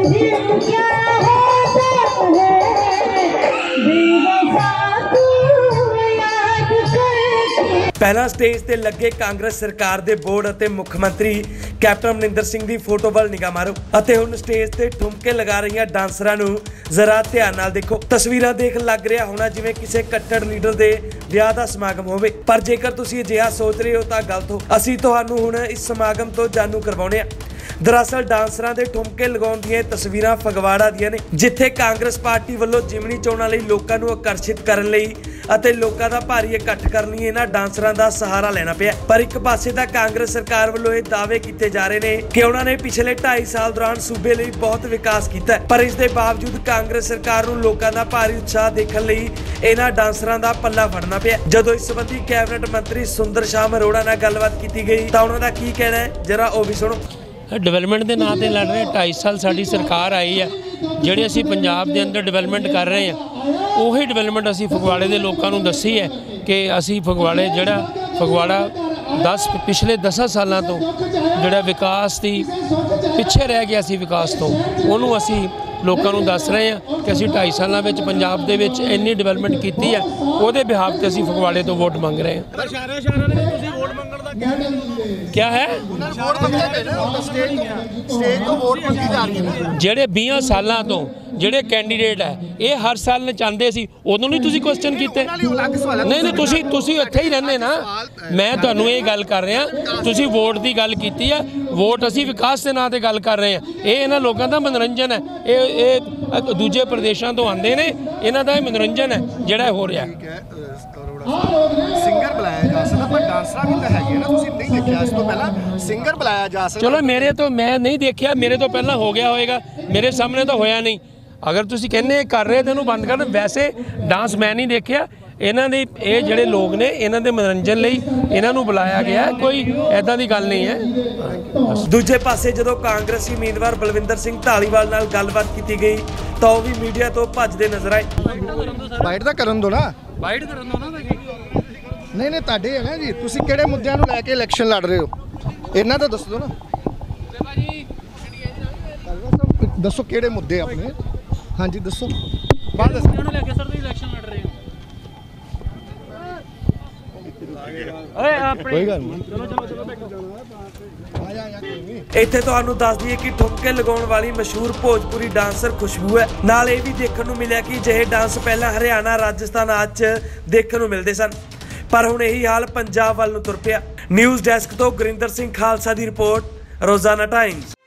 पहला स्टेज ते लगे कांग्रेस सरकार दे बोर्ड अते मुख्यमंत्री कैप्टन अमरिंदर सिंह दी फोटो वाल निगाह मारो अते हुण स्टेज ते ठुमके लगा रही डांसरां नूं जरा ध्यान नाल देखो। तस्वीरां देख लग रहा होना जिवें किसी कट्टर लीडर दे विआह दा समागम होवे, पर जेकर तुसीं अजिहा सोच रहे हो तां गलत हो। असीं तुहानूं हुण इस समागम तो जानू करवाउने आ। दरअसल डांसरां दे ठुमके लगाउण दीआं तस्वीरां फगवाड़ा दीआं ने, जिथे कांग्रेस पार्टी वल्लों जिमनी चोणां लई लोकां नूं आकर्षित करन लई ਅਤੇ ਲੋਕਾਂ ਦਾ ਭਾਰੀ ਇਕੱਠ ਕਰਨ ਲਈ ਇਹਨਾਂ ਡਾਂਸਰਾਂ ਦਾ ਸਹਾਰਾ ਲੈਣਾ ਪਿਆ। ਪਰ ਇੱਕ ਪਾਸੇ ਤਾਂ ਕਾਂਗਰਸ ਸਰਕਾਰ ਵੱਲੋਂ ਇਹ ਦਾਅਵੇ ਕੀਤੇ ਜਾ ਰਹੇ ਨੇ ਕਿ ਉਹਨਾਂ ਨੇ ਪਿਛਲੇ 2.5 ਸਾਲ ਦੌਰਾਨ ਸੂਬੇ ਲਈ ਬਹੁਤ ਵਿਕਾਸ ਕੀਤਾ ਹੈ, ਪਰ ਇਸ ਦੇ ਬਾਵਜੂਦ ਕਾਂਗਰਸ ਸਰਕਾਰ ਨੂੰ ਲੋਕਾਂ ਦਾ ਭਾਰੀ ਉਤਸ਼ਾਹ ਦੇਖਣ ਲਈ ਇਹਨਾਂ ਡਾਂਸਰਾਂ ਦਾ ਪੱਲਾ ਫੜਨਾ ਪਿਆ। ਜਦੋਂ ਇਸ ਸੰਬੰਧੀ ਕੈਬਨਿਟ ਮੰਤਰੀ ਸੁੰਦਰ ਸ਼ਾਮ ਅਰੋੜਾ ਨਾਲ ਗੱਲਬਾਤ ਕੀਤੀ ਗਈ ਤਾਂ ਉਹਨਾਂ ਦਾ ਕੀ ਕਹਿਣਾ ਹੈ, ਜਰਾ ਉਹ ਵੀ ਸੁਣੋ। ਡਿਵੈਲਪਮੈਂਟ ਦੇ ਨਾਂ ਤੇ ਲੜ ਰਹੇ 2.5 ਸਾਲ ਸਾਡੀ ਸਰਕਾਰ ਆਈ ਹੈ, ਜਿਹੜੇ ਅਸੀਂ ਪੰਜਾਬ ਦੇ ਅੰਦਰ ਡਿਵੈਲਪਮੈਂਟ ਕਰ ਰਹੇ ਹਾਂ ਉਹੀ ਡਿਵੈਲਪਮੈਂਟ ਅਸੀਂ ਫਗਵਾੜੇ ਦੇ ਲੋਕਾਂ ਨੂੰ ਦੱਸੀ ਹੈ ਕਿ ਅਸੀਂ ਫਗਵਾੜਾ ਪਿਛਲੇ 10 ਸਾਲਾਂ ਤੋਂ ਜਿਹੜਾ ਵਿਕਾਸ ਦੀ ਪਿੱਛੇ ਰਹਿ ਗਿਆ ਸੀ, ਵਿਕਾਸ ਤੋਂ ਉਹਨੂੰ ਅਸੀਂ ਲੋਕਾਂ ਨੂੰ ਦੱਸ ਰਹੇ ਹਾਂ ਕਿ ਅਸੀਂ 2.5 ਸਾਲਾਂ ਵਿੱਚ ਪੰਜਾਬ ਦੇ ਵਿੱਚ ਇੰਨੀ ਡਿਵੈਲਪਮੈਂਟ ਕੀਤੀ ਹੈ, ਉਹਦੇ ਬਿਹਾਫ ਤੇ ਅਸੀਂ ਫਗਵਾੜੇ ਤੋਂ ਵੋਟ ਮੰਗ ਰਹੇ ਹਾਂ। क्या है ਜਿਹੜੇ 20 ਸਾਲਾਂ ਤੋਂ ਜਿਹੜੇ ਕੈਂਡੀਡੇਟ ਹੈ ਇਹ ਹਰ ਸਾਲ ਨਚਾਉਂਦੇ ਸੀ, ਉਦੋਂ ਨਹੀਂ ਤੁਸੀਂ ਕੁਐਸਚਨ ਕੀਤੇ? ਨਹੀਂ ਤੁਸੀਂ ਇੱਥੇ ਹੀ ਰਹਿੰਦੇ ਨਾ। ਮੈਂ ਤੁਹਾਨੂੰ ਇਹ ਗੱਲ ਕਰ ਰਿਹਾ, ਤੁਸੀਂ ਵੋਟ ਦੀ ਗੱਲ ਕੀਤੀ ਹੈ, ਵੋਟ ਅਸੀਂ ਵਿਕਾਸ ਦੇ ਨਾਂ ਤੇ ਗੱਲ ਕਰ ਰਹੇ ਹਾਂ। ਇਹ ਇਹਨਾਂ ਲੋਕਾਂ ਦਾ ਮਨੋਰੰਜਨ ਹੈ, ਇਹ ਦੂਜੇ ਪ੍ਰਦੇਸ਼ਾਂ ਤੋਂ ਆਉਂਦੇ ਨੇ, ਇਹਨਾਂ ਦਾ ਇਹ ਮਨੋਰੰਜਨ ਹੈ ਜਿਹੜਾ ਹੋ ਰਿਹਾ। ਸਿੰਗਰ ਬੁਲਾਇਆ ਜਾ ਸਕਦਾ ਪਰ ਡਾਂਸਰਾਂ ਵੀ ਤਾਂ ਹੈਗੇ ਨਾ, ਤੁਸੀਂ ਨਹੀਂ ਦੇਖਿਆ ਇਸ ਤੋਂ ਪਹਿਲਾਂ ਸਿੰਗਰ ਬੁਲਾਇਆ ਜਾ ਸਕਦਾ। ਚਲੋ ਮੇਰੇ ਤੋਂ ਮੈਂ ਨਹੀਂ ਦੇਖਿਆ, ਮੇਰੇ ਤੋਂ ਪਹਿਲਾਂ ਹੋ ਗਿਆ ਹੋਏਗਾ, ਮੇਰੇ ਸਾਹਮਣੇ ਤਾਂ ਹੋਇਆ ਨਹੀਂ। ਅਗਰ ਤੁਸੀਂ ਕਹਿੰਦੇ ਕਰ ਰਹੇ ਤਾਂ ਇਹਨੂੰ ਬੰਦ ਕਰ। ਵੈਸੇ ਡਾਂਸ ਮੈਂ ਨਹੀਂ ਦੇਖਿਆ, ਇਹਨਾਂ ਦੇ ਇਹ ਜਿਹੜੇ ਲੋਕ ਨੇ ਇਹਨਾਂ ਦੇ ਮਨੋਰੰਜਨ ਲਈ ਇਹਨਾਂ ਨੂੰ ਬੁਲਾਇਆ ਗਿਆ, ਕੋਈ ਐਦਾਂ ਦੀ ਗੱਲ ਨਹੀਂ ਹੈ। ਦੂਜੇ ਪਾਸੇ ਜਦੋਂ ਕਾਂਗਰਸੀ ਉਮੀਦਵਾਰ ਬਲਵਿੰਦਰ ਸਿੰਘ ਢਾਲੀਵਾਲ ਨਾਲ ਗੱਲਬਾਤ ਕੀਤੀ ਗਈ ਤਾਂ ਉਹ ਵੀ ਮੀਡੀਆ ਤੋਂ ਭੱਜਦੇ ਨਜ਼ਰ ਆਏ। ਬਾਈਟ ਤਾਂ ਕਰਨ ਦੋ ਨਾ, ਬਾਈਟ ਕਰਨ ਦੋ ਨਾ। ਨਹੀਂ ਤੁਹਾਡੇ ਹੈ ਨਾ ਜੀ, ਤੁਸੀਂ ਕਿਹੜੇ ਮੁੱਦਿਆਂ ਨੂੰ ਲੈ ਕੇ ਇਲੈਕਸ਼ਨ ਲੜ ਰਹੇ ਹੋ ਇਹਨਾਂ ਦਾ ਦੱਸ ਦਿਓ ਨਾ। ਦੱਸੋ ਕਿਹੜੇ ਮੁੱਦੇ ਆਪਣੇ, ਹਾਂਜੀ ਦੱਸੋ। ਬਾਅਦ ਦੱਸੋ ਲੈ ਕੇ ਸਰ ਤੁਸੀਂ ਇਲੈਕਸ਼ਨ ਲੜ ਰਹੇ ਹੋ। ਕੋਈ ਗੱਲ ਨਹੀਂ, ਇੱਥੇ ਤੁਹਾਨੂੰ ਦੱਸ ਦਈਏ ਕਿ ਠੁਮਕੇ ਲਗਾਉਣ ਵਾਲੀ ਮਸ਼ਹੂਰ ਭੋਜਪੁਰੀ ਡਾਂਸਰ ਖੁਸ਼ਬੂ ਹੈ। ਨਾਲ ਇਹ ਵੀ ਦੇਖਣ ਨੂੰ ਮਿਲਿਆ ਕਿ ਅਜਿਹੇ ਡਾਂਸ ਪਹਿਲਾਂ ਹਰਿਆਣਾ ਰਾਜਸਥਾਨ ਆਦਿ 'ਚ ਦੇਖਣ ਨੂੰ ਮਿਲਦੇ ਸਨ, ਪਰ ਹੁਣ ਇਹੀ ਹਾਲ ਪੰਜਾਬ ਵੱਲ ਨੂੰ ਤੁਰ ਪਿਆ। ਨਿਊਜ਼ ਡੈਸਕ ਤੋਂ ਗੁਰਿੰਦਰ ਸਿੰਘ ਖਾਲਸਾ ਦੀ ਰਿਪੋਰਟ, ਰੋਜ਼ਾਨਾ ਟਾਈਮਜ਼।